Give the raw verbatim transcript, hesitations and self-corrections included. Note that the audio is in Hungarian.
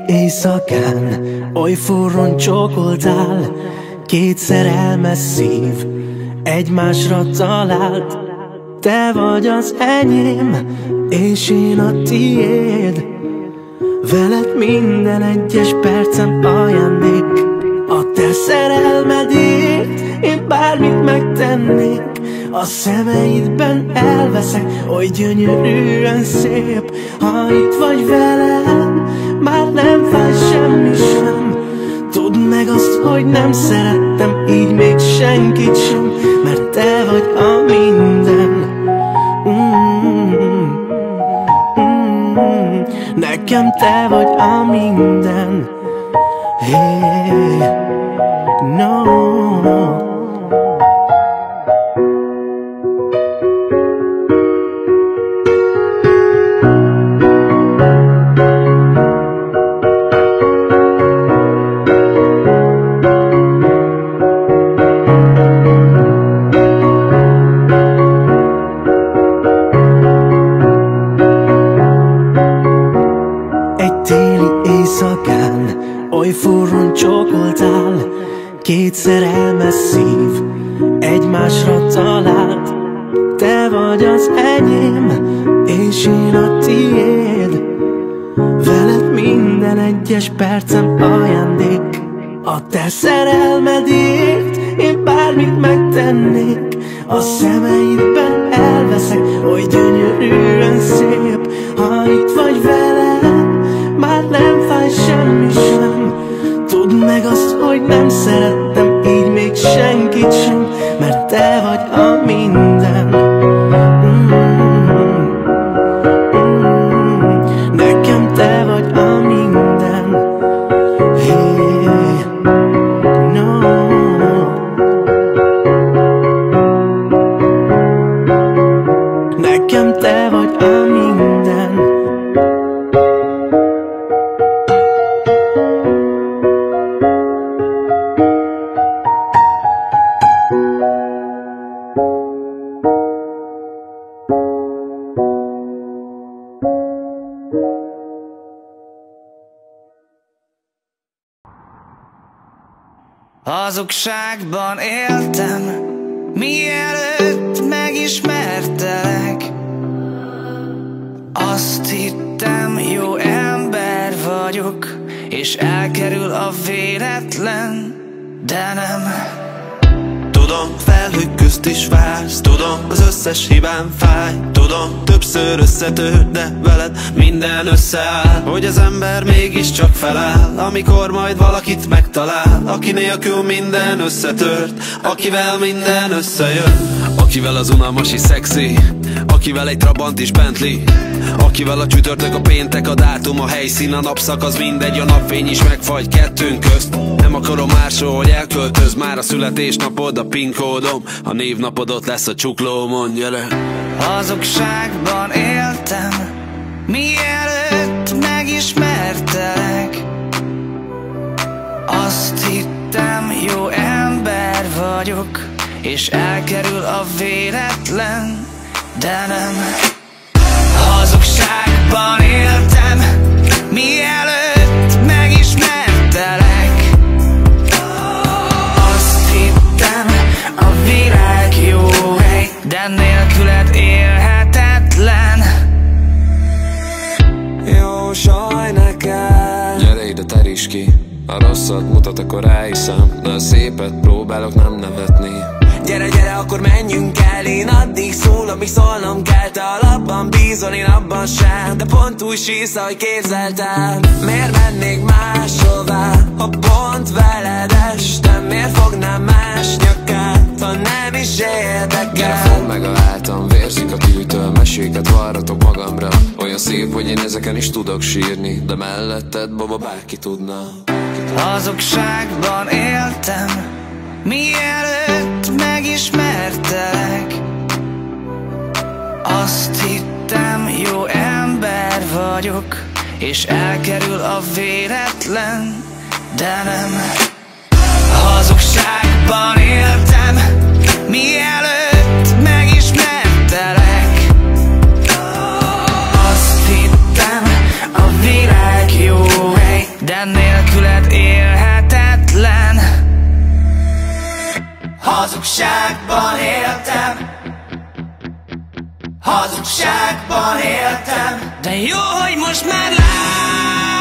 éjszakán oly forrón csókoltál, két szerelmes szív egymásra talált. Te vagy az enyém, és én a tiéd. Veled minden egyes percem ajándék. A te szerelmedért én bármit megtennék. A szemeidben elveszek, oly gyönyörűen szép. Ha itt vagy velem, már nem fáj semmi sem. Tudd meg azt, hogy nem szerettem így még senkit sem, mert te vagy a minden. Mm-hmm. Mm-hmm. Nekem te vagy a minden. Hey, no. Oly forrón csókoltál, két szerelmes szív egymásra talált. Te vagy az enyém, és én a tiéd. Veled minden egyes percem ajándék. A te szerelmedért én bármit megtennék. A szemeidben elveszek, oly gyönyörűen szép. Ha itt vagy velem, már nem fáj semmi sem. Tudd meg azt, hogy nem szerettem így még senkit sem, mert te vagy a minden. Mm-hmm. Mm-hmm. Nekem te vagy a minden. Hey, no. Nekem te vagy a minden. Hazugságban éltem, mielőtt megismertelek. Azt hittem, jó ember vagyok, és elkerül a véletlen, de nem. Tudom, felhők közt is vársz, tudom, az összes hibám fáj. Tudom, többször összetör, de veled minden összeáll. Hogy az ember mégiscsak feláll, amikor majd valakit megtalál. Aki nélkül minden összetört, akivel minden összejön. Akivel az unalmas is szexi, akivel egy Trabant is Bentley. Akivel a csütörtök, a péntek, a dátum, a helyszín, a napszakasz, mindegy, a napfény is megfagy kettőnk közt. Nem akarom máshol, hogy elköltöz, már a születésnapod, a PIN kódom, a névnapod ott lesz a csuklómon, gyere. Hazugságban éltem, mielőtt megismertelek. Azt hittem, jó ember vagyok, és elkerül a véletlen, de nem. Hazugságban éltem, mielőtt megismertelek. Azt hittem, a világ jó hely, de nélküled élhetetlen. Jó saj neked. Gyere ide, teríts ki, a rosszat mutat, akkor ráhiszem, de a szépet próbálok nem nevetni. Gyere, gyere, akkor menjünk el. Én addig szól, amíg szólnom kell. Te alapban bízol, én abban sem, de pont úgy sírsz, ahogy képzeltem. Miért mennék máshová, ha pont veled estem? Miért fognám más nyakát, ha nem is érdekel? Gyere, fogd meg a hátam, vérzik a tűtől. Meséket varratok magamra, olyan szép, hogy én ezeken is tudok sírni, de melletted, baba, bárki tudna. Hazugságban éltem, mielőtt megismertelek. Azt hittem, jó ember vagyok, és elkerül a véletlen, de nem. Hazugságban éltem, mielőtt megismertelek. Azt hittem, a világ jó hely, Minden nélküled élhetetlen. Hazugságban éltem, hazugságban éltem, de jó, hogy most már látsz.